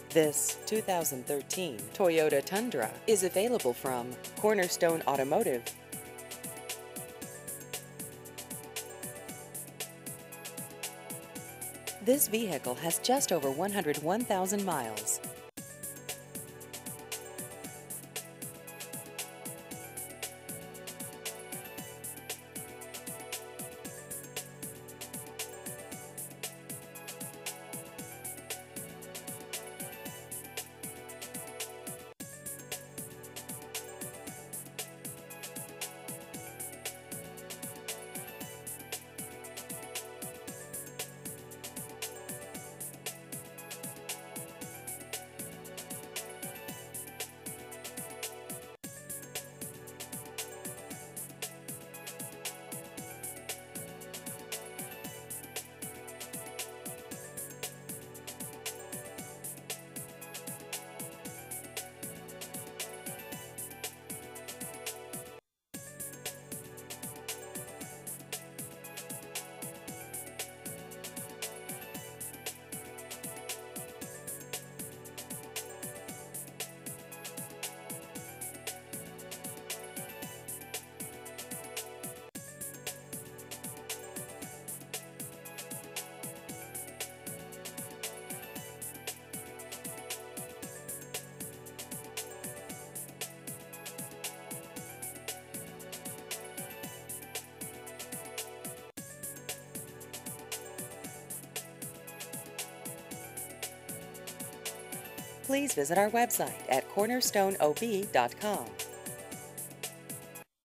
This 2013 Toyota Tundra is available from Cornerstone Automotive. This vehicle has just over 101,000 miles. Please visit our website at cornerstoneob.com.